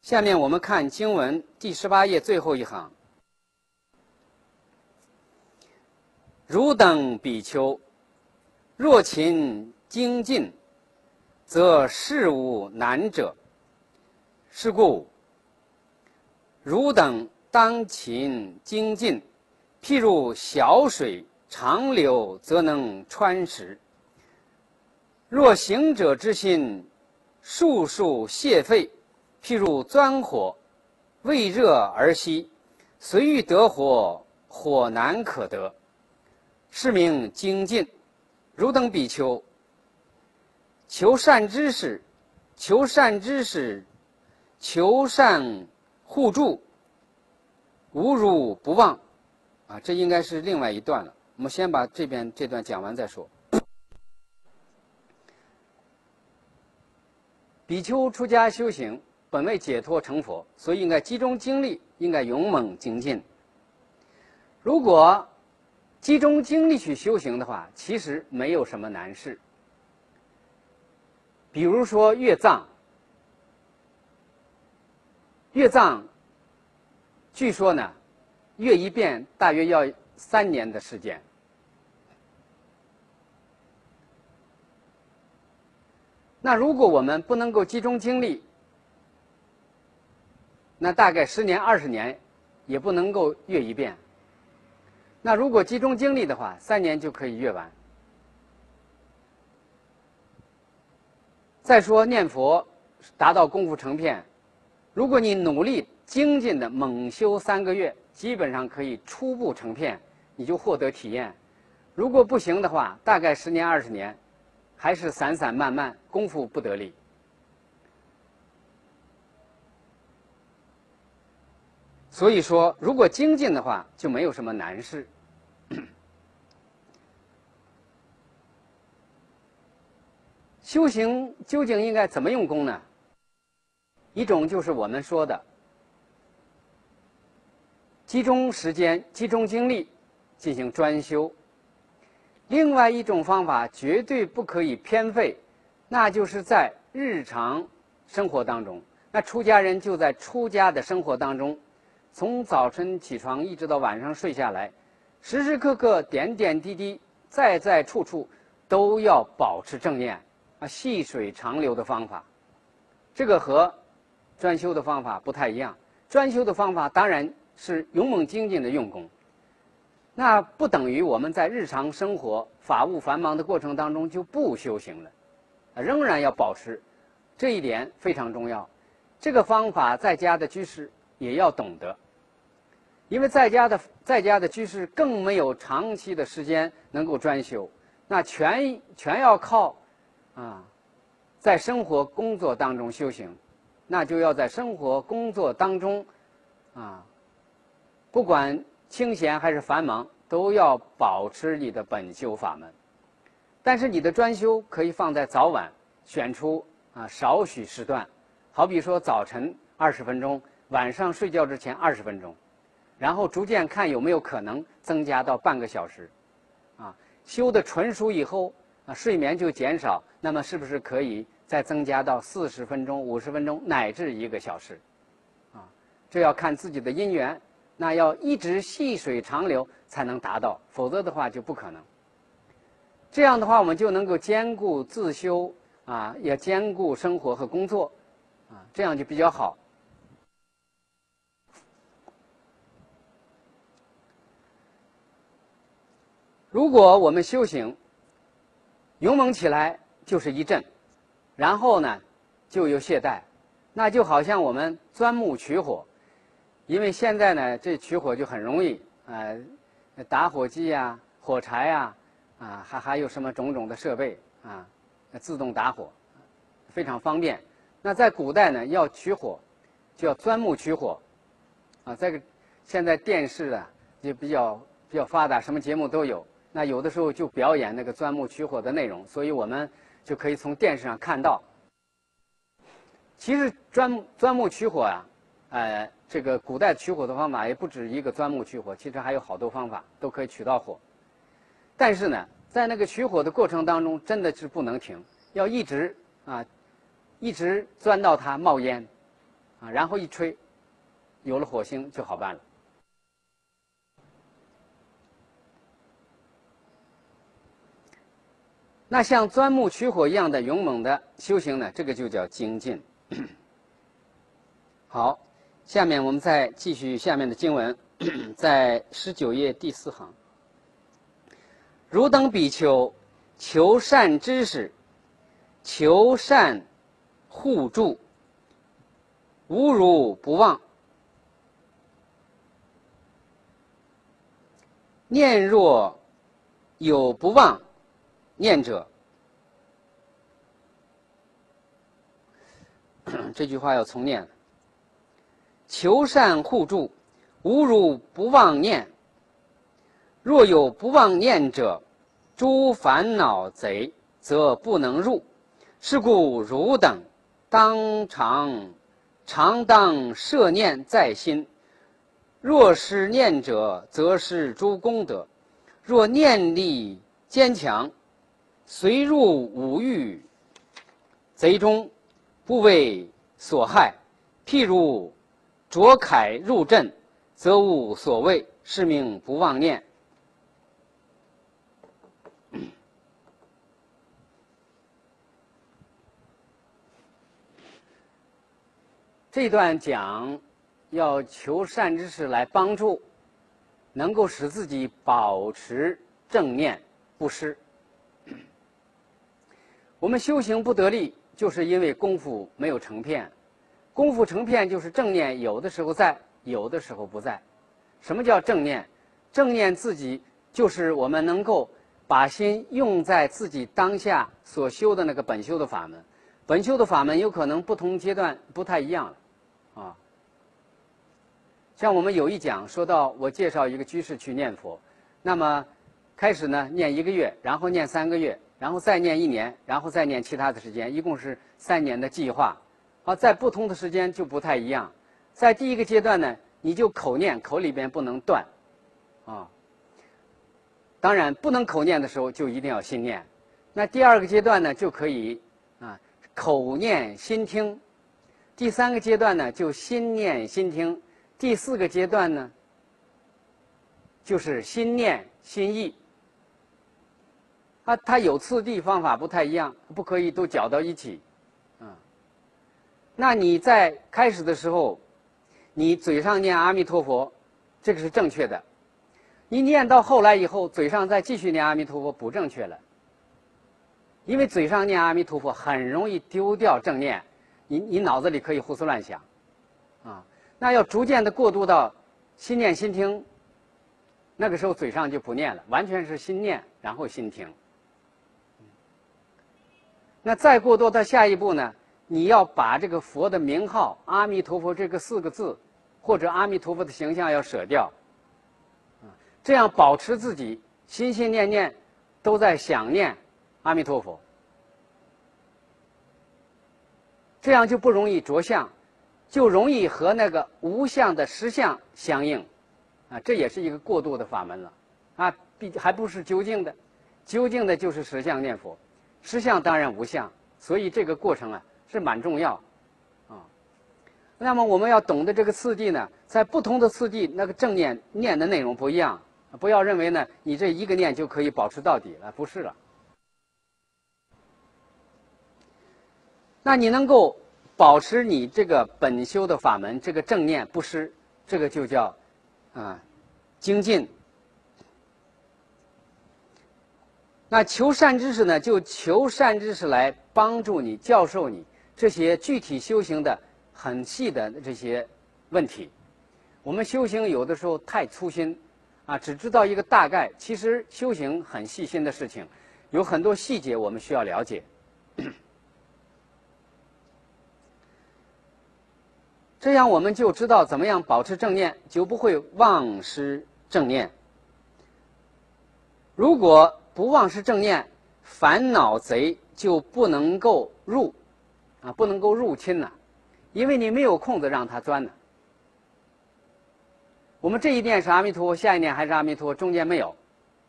下面我们看经文第18页最后一行：汝等比丘，若勤精进，则事无难者。是故，汝等当勤精进，譬如小水长流，则能穿石。若行者之心，速速泄沸，譬如钻火，未热而熄，随欲得火，火难可得，是名精进。汝等比丘，求善知识，求善知识，求善互助，无辱不忘。这应该是另外一段了。我们先把这段讲完再说。比丘出家修行，本为解脱成佛，所以应该集中精力，应该勇猛精进。如果集中精力去修行的话，其实没有什么难事。比如说阅藏，阅藏，据说呢，阅一遍大约要3年的时间。那如果我们不能够集中精力，那大概10年、20年也不能够阅一遍。那如果集中精力的话，3年就可以阅完。再说念佛达到功夫成片，如果你努力精进的猛修3个月，基本上可以初步成片，你就获得体验。如果不行的话，大概10年、20年还是散散漫漫，功夫不得力。所以说，如果精进的话，就没有什么难事。修行究竟应该怎么用功呢？一种就是我们说的集中时间、集中精力进行专修。另外一种方法绝对不可以偏废，那就是在日常生活当中。那出家人就在出家的生活当中，从早晨起床一直到晚上睡下来，时时刻刻、点点滴滴、在在处处都要保持正念细水长流的方法。这个和专修的方法不太一样。专修的方法当然是勇猛精进的用功，那不等于我们在日常生活法务繁忙的过程当中就不修行了，仍然要保持，这一点非常重要。这个方法在家的居士也要懂得，因为在家的居士更没有长期的时间能够专修，那全要靠在生活工作当中修行，那就要在生活工作当中不管清闲还是繁忙，都要保持你的本修法门。但是你的专修可以放在早晚，选出少许时段，好比说早晨20分钟，晚上睡觉之前20分钟，然后逐渐看有没有可能增加到半个小时。修得纯熟以后睡眠就减少，那么是不是可以再增加到40分钟、50分钟乃至1个小时？这要看自己的因缘，那要一直细水长流才能达到，否则的话就不可能。这样的话，我们就能够兼顾自修也兼顾生活和工作这样就比较好。如果我们修行勇猛起来就是一阵，然后呢就有懈怠，那就好像我们钻木取火。因为现在呢这取火就很容易打火机火柴还有什么种种的设备自动打火，非常方便。那在古代呢要取火就要钻木取火这个现在电视就比较发达，什么节目都有，那有的时候就表演那个钻木取火的内容，所以我们就可以从电视上看到。其实钻木取火这个古代取火的方法也不止一个，钻木取火其实还有好多方法都可以取到火。但是呢在那个取火的过程当中真的是不能停，要一直钻到它冒烟啊，然后一吹，有了火星就好办了。那像钻木取火一样的勇猛的修行呢，这个就叫精进。好，下面我们再继续下面的经文，在19页第4行。汝等比丘，求善知识，求善互助，无辱不忘。念若有不忘念者，这句话要重念。求善互助，无辱不忘念。若有不忘念者，诸烦恼贼，则不能入。是故汝等常当摄念在心。若失念者，则失诸功德。若念力坚强，虽入五欲贼中，不为所害。譬如着铠入阵，则无所谓，是名不忘念。这段讲要求善知识来帮助，能够使自己保持正念不失。我们修行不得力，就是因为功夫没有成片。功夫成片就是正念有的时候在，有的时候不在。什么叫正念？正念自己就是我们能够把心用在自己当下所修的那个本修的法门。本修的法门有可能不同阶段不太一样了，啊。像我们有一讲说到，我介绍一个居士去念佛，那么开始呢念1个月，然后念3个月，然后再念1年，然后再念其他的时间，一共是3年的计划。在不同的时间就不太一样。在第一个阶段呢，你就口念，口里边不能断，啊。当然不能口念的时候就一定要心念。那第2个阶段呢，就可以口念心听。第3个阶段呢，就心念心听。第4个阶段呢，就是心念心意。它有次第，方法不太一样，不可以都搅到一起。那你在开始的时候，你嘴上念阿弥陀佛，这个是正确的。你念到后来以后，嘴上再继续念阿弥陀佛，不正确了。因为嘴上念阿弥陀佛很容易丢掉正念，你脑子里可以胡思乱想，那要逐渐的过渡到心念心听，那个时候嘴上就不念了，完全是心念然后心听。那再过渡到下一步呢，你要把这个佛的名号阿弥陀佛这个4个字，或者阿弥陀佛的形象要舍掉，这样保持自己心心念念都在想念阿弥陀佛，这样就不容易着相，就容易和那个无相的实相相应，这也是一个过渡的法门了，还不是究竟的，究竟的就是实相念佛，实相当然无相，所以这个过程是蛮重要，那么我们要懂得这个次第呢，在不同的次第，那个正念念的内容不一样，不要认为呢你这一个念就可以保持到底了，不是了。那你能够保持你这个本修的法门，这个正念不失，这个就叫精进。那求善知识呢，就求善知识来帮助你、教授你这些具体修行的很细的这些问题。我们修行有的时候太粗心，只知道一个大概，其实修行很细心的事情，有很多细节我们需要了解。这样我们就知道怎么样保持正念，就不会忘失正念。如果不忘失正念，烦恼贼就不能够不能够入侵了，因为你没有空子让他钻呢。我们这一念是阿弥陀佛，下一念还是阿弥陀佛，中间没有。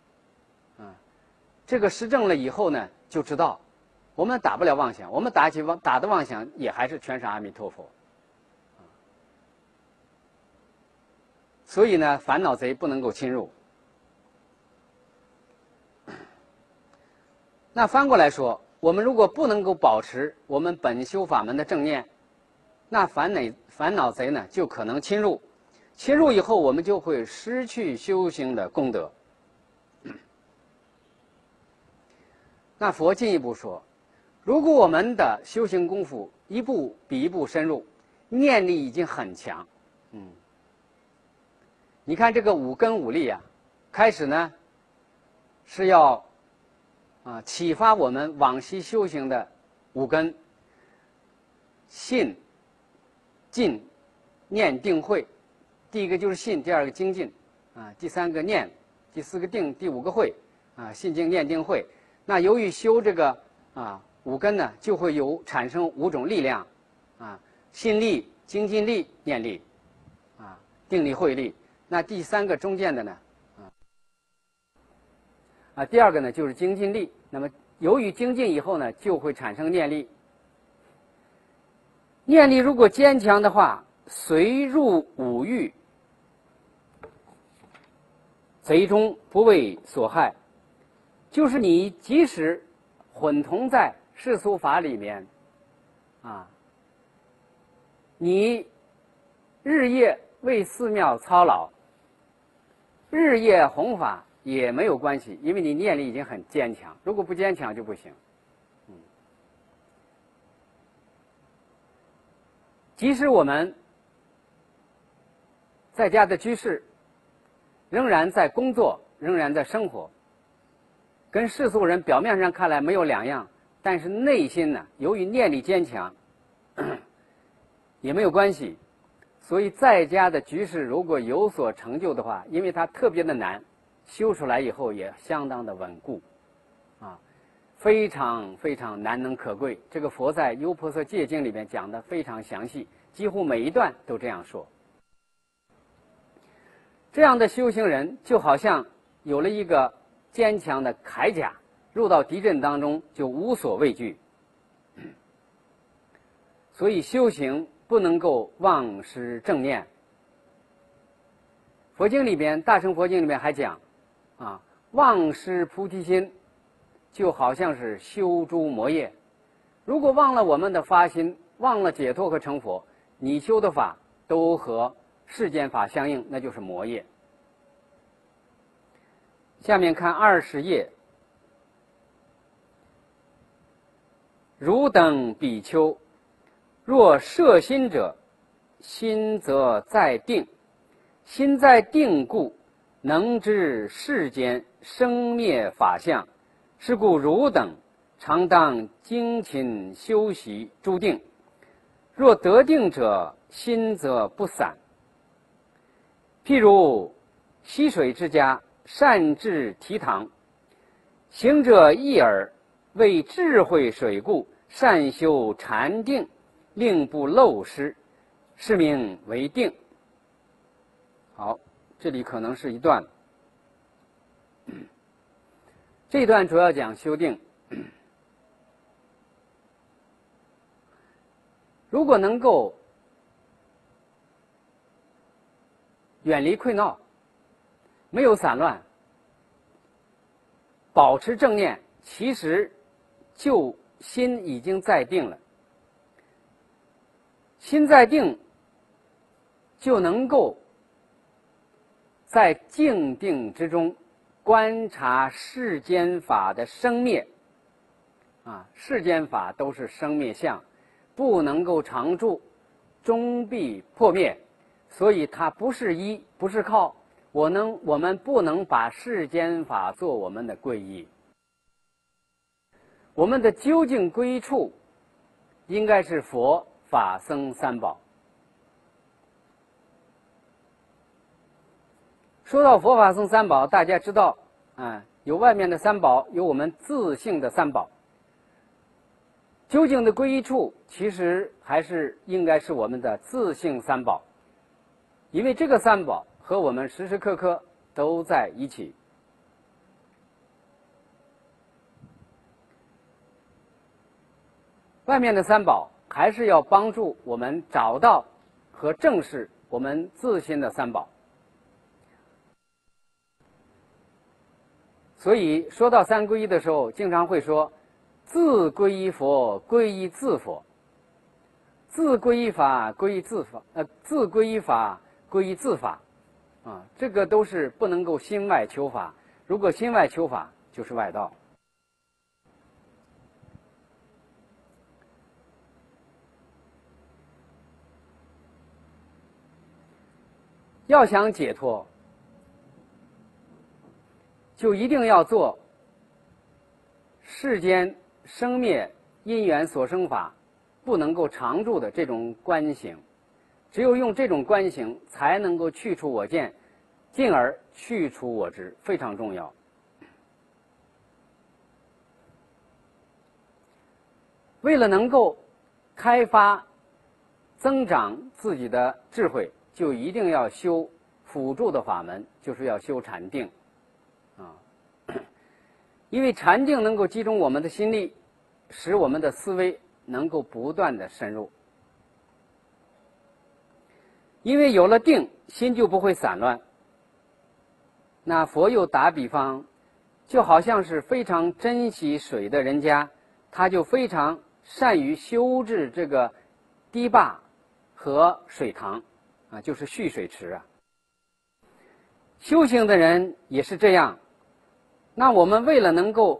这个实证了以后呢，就知道我们打不了妄想，我们打的妄想也还是全是阿弥陀佛。 所以呢，烦恼贼不能够侵入。那翻过来说，我们如果不能够保持我们本修法门的正念，那烦恼贼呢就可能侵入，侵入以后我们就会失去修行的功德。那佛进一步说，如果我们的修行功夫一步比一步深入，念力已经很强，你看这个五根五力啊，开始呢是要启发我们往昔修行的五根：信、进、念、定、慧。第一个就是信，第二个精进，第三个念，第四个定，第五个慧，信、精、念、定、慧。那由于修这个五根呢，就会产生五种力量，信力、精进力、念力，定力、慧力。那第三个中间的呢，第二个呢就是精进力。那么由于精进以后呢，就会产生念力。念力如果坚强的话，随入五欲，贼中不为所害。就是你即使混同在世俗法里面，你日夜为寺庙操劳，日夜弘法也没有关系，因为你念力已经很坚强。如果不坚强就不行。即使我们在家的居士，仍然在工作，仍然在生活，跟世俗人表面上看来没有两样，但是内心呢，由于念力坚强，也没有关系。所以在家的居士如果有所成就的话，因为它特别的难，修出来以后也相当的稳固，非常非常难能可贵。这个佛在《优婆塞戒经》里面讲的非常详细，几乎每一段都这样说。这样的修行人就好像有了一个坚强的铠甲，入到敌阵当中就无所畏惧。所以修行不能够忘失正念。佛经里边，大乘佛经里面还讲，忘失菩提心，就好像是修诸魔业。如果忘了我们的发心，忘了解脱和成佛，你修的法都和世间法相应，那就是魔业。下面看20页，汝等比丘，若摄心者，心则在定，心在定故，能知世间生灭法相。是故汝等常当精勤修习诸定。若得定者，心则不散。譬如溪水之家，善治堤塘，行者一耳，为智慧水故，善修禅定，令不漏失，是名为定。好，这里可能是一段。这一段主要讲修定。如果能够远离溃闹，没有散乱，保持正念，其实就心已经在定了。心在定，就能够在静定之中观察世间法的生灭。世间法都是生灭相，不能够常住，终必破灭。所以它不是依，不是靠。我们不能把世间法做我们的皈依。我们的究竟归依处应该是佛法僧三宝。说到佛法僧三宝，大家知道有外面的三宝，有我们自性的三宝。究竟的归依处其实还是应该是我们的自性三宝，因为这个三宝和我们时时刻刻都在一起。外面的三宝还是要帮助我们找到和正视我们自心的三宝。 所以说到三皈依的时候，经常会说自皈依佛，皈依自佛；自皈依法，皈依自法；自皈依法，皈依自法。这个都是不能够心外求法，如果心外求法，就是外道。要想解脱，就一定要做世间生灭因缘所生法不能够常住的这种观行，只有用这种观行，才能够去除我见，进而去除我执，非常重要。为了能够开发、增长自己的智慧，就一定要修辅助的法门，就是要修禅定，因为禅定能够集中我们的心力，使我们的思维能够不断的深入。因为有了定，心就不会散乱。那佛又打比方，就好像是非常珍惜水的人家，他就非常善于修治这个堤坝和水塘，就是蓄水池啊。修行的人也是这样。那我们为了能够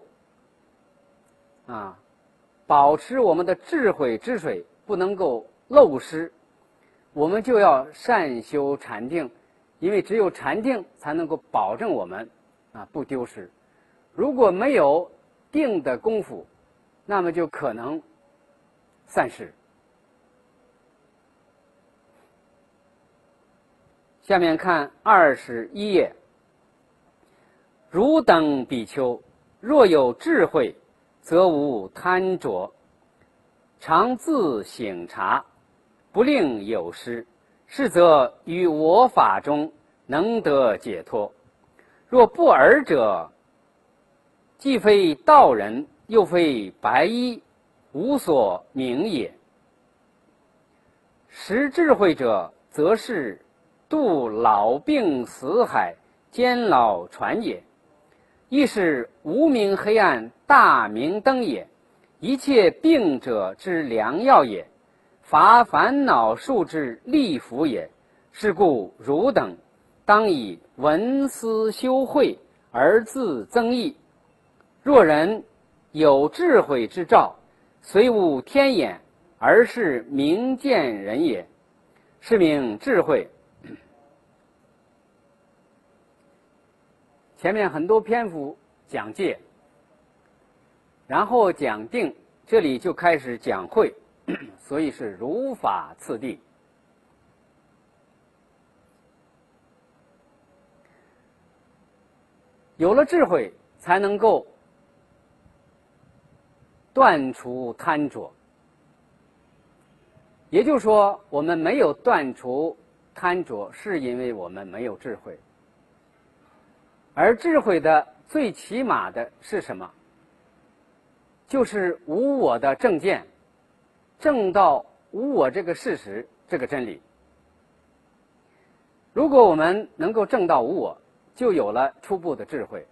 保持我们的智慧之水不能够漏失，我们就要善修禅定，因为只有禅定才能够保证我们不丢失。如果没有定的功夫，那么就可能散失。下面看21页，汝等比丘，若有智慧，则无贪着，常自省察，不令有失，是则于我法中能得解脱。若不尔者，既非道人，又非白衣，无所名也。识智慧者，则是度老病死海，监老船也，亦是无明黑暗大明灯也，一切病者之良药也，伐烦恼数之利福也。是故汝等当以闻思修慧而自增益。若人有智慧之兆，虽无天眼，而是明见人也，是名智慧。前面很多篇幅讲戒，然后讲定，这里就开始讲慧，所以是如法次第。有了智慧，才能够断除贪着。也就是说，我们没有断除贪着，是因为我们没有智慧。而智慧的最起码的是什么？就是无我的正见，证到无我这个事实，这个真理。如果我们能够证到无我，就有了初步的智慧。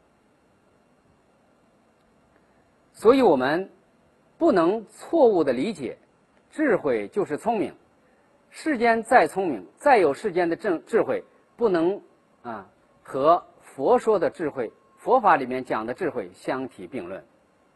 所以我们不能错误的理解，智慧就是聪明。世间再聪明，再有世间的智慧，不能和佛说的智慧，佛法里面讲的智慧相提并论。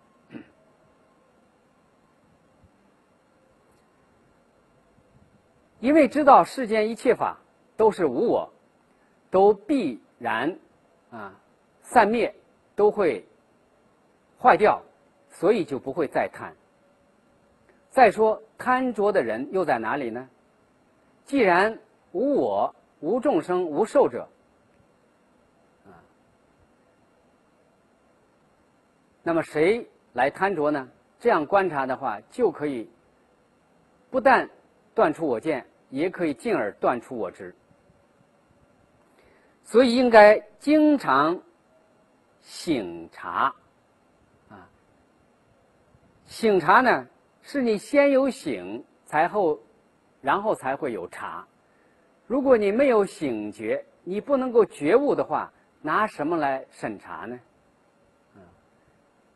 因为知道世间一切法都是无我，都必然散灭，都会坏掉，所以就不会再贪。再说贪着的人又在哪里呢？既然无我、无众生、无寿者，那么谁来贪着呢？这样观察的话，就可以不但断除我见，也可以进而断除我执。所以应该经常省察。省察呢，是你先有省，然后才会有察。如果你没有醒觉，你不能够觉悟的话，拿什么来审查呢？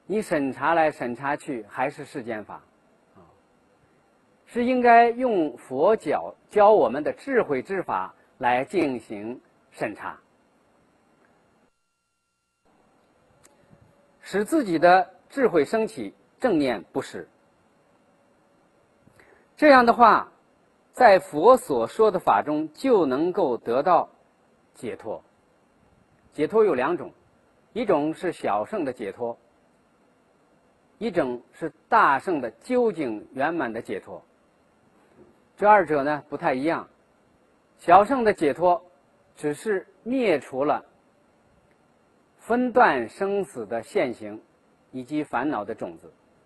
你审查来审查去还是世间法，是应该用佛教我们的智慧之法来进行审查，使自己的智慧升起，正念不失。这样的话，在佛所说的法中就能够得到解脱。解脱有两种，一种是小圣的解脱，一种是大圣的究竟圆满的解脱。这二者呢不太一样。小圣的解脱只是灭除了分段生死的现行以及烦恼的种子。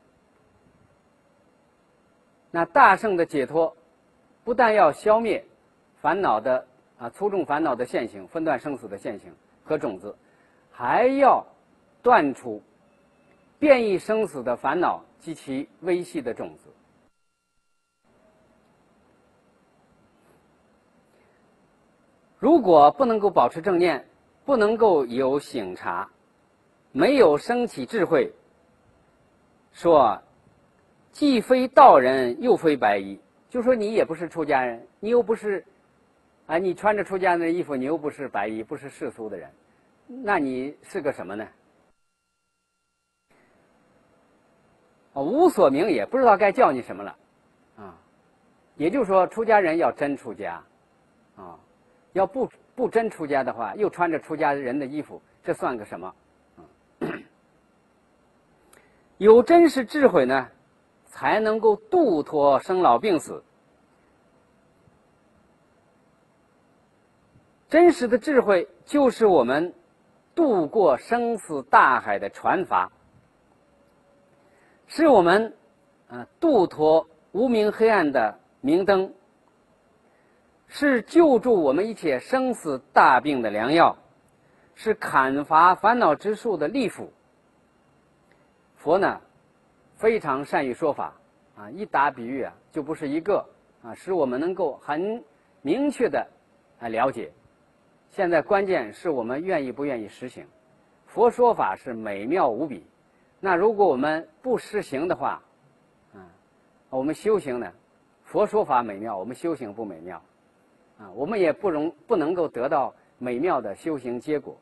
那大圣的解脱不但要消灭烦恼的粗重烦恼的现行，分段生死的现行和种子，还要断除变异生死的烦恼及其微细的种子。如果不能够保持正念，不能够有省察，没有升起智慧，说既非道人又非白衣，就说你也不是出家人，你又不是你穿着出家人的衣服，你又不是白衣，不是世俗的人，那你是个什么呢？无所名也，不知道该叫你什么了也就是说，出家人要真出家要不真出家的话，又穿着出家人的衣服，这算个什么？有真实智慧呢，才能够度脱生老病死。真实的智慧就是我们渡过生死大海的船筏，是我们度脱无明黑暗的明灯，是救助我们一切生死大病的良药，是砍伐烦恼之树的利斧。佛呢非常善于说法一打比喻就不是一个使我们能够很明确的了解。现在关键是我们愿意不愿意实行。佛说法是美妙无比，那如果我们不实行的话我们修行呢，佛说法美妙，我们修行不美妙我们也不能够得到美妙的修行结果。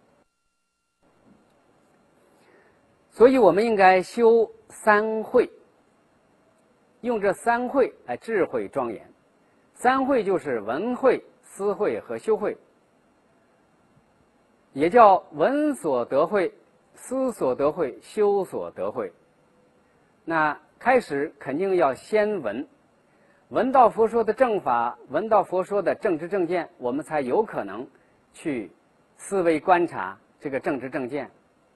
所以我们应该修三慧，用这三慧来智慧庄严。三慧就是闻慧、思慧和修慧，也叫闻所得慧、思所得慧、修所得慧。那开始肯定要先闻到佛说的正法，闻到佛说的正知正见，我们才有可能去思维观察这个正知正见，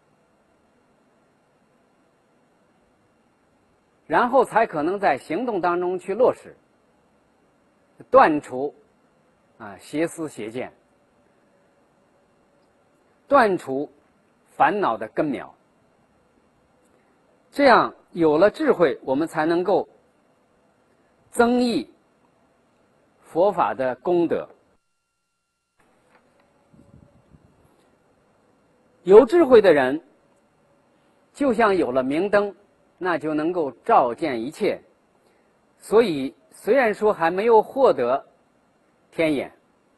然后才可能在行动当中去落实，断除邪思邪见，断除烦恼的根苗。这样有了智慧，我们才能够增益佛法的功德。有智慧的人就像有了明灯，那就能够照见一切。所以虽然说还没有获得天眼，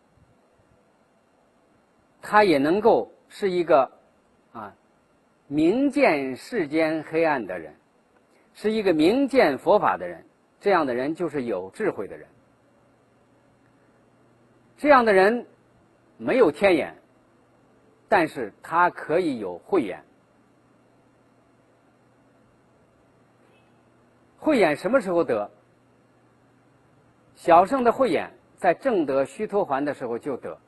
他也能够是一个明见世间黑暗的人，是一个明见佛法的人。这样的人就是有智慧的人。这样的人没有天眼，但是他可以有慧眼。慧眼什么时候得？小圣的慧眼在正得须陀洹的时候就得，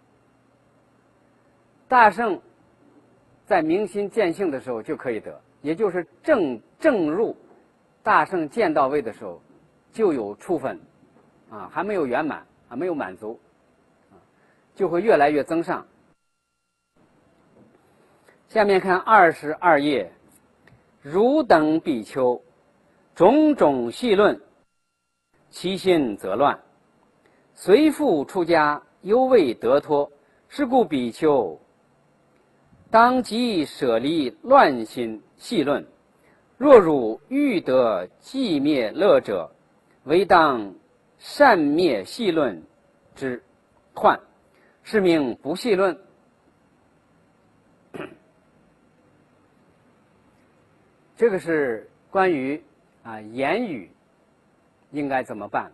大圣在明心见性的时候就可以得，也就是正入大圣见到位的时候就有处分还没有圆满没有满足就会越来越增上。下面看22页，汝等比丘种种细论，其心则乱，随复出家，犹未得脱。是故比丘当即舍离乱心细论， 若汝欲得寂灭乐者，唯当善灭细论之患，是名不细论。这个是关于言语应该怎么办。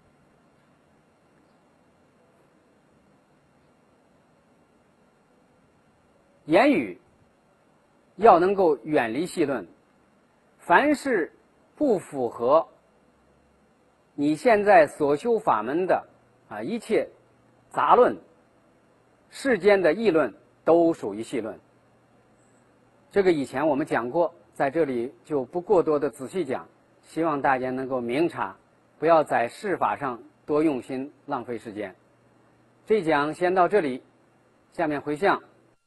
言语要能够远离细论，凡是不符合你现在所修法门的一切杂论、世间的议论都属于细论。这个以前我们讲过，在这里就不过多的仔细讲，希望大家能够明察，不要在事法上多用心，浪费时间。这一讲先到这里，下面回向。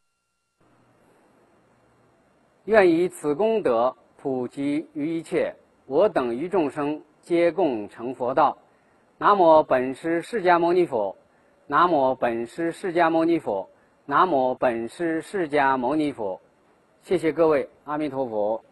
愿以此功德普及于一切，我等于众生皆共成佛道。南无本师释迦牟尼佛，南无本师释迦牟尼佛，南无本师释迦牟尼佛。谢谢各位，阿弥陀佛。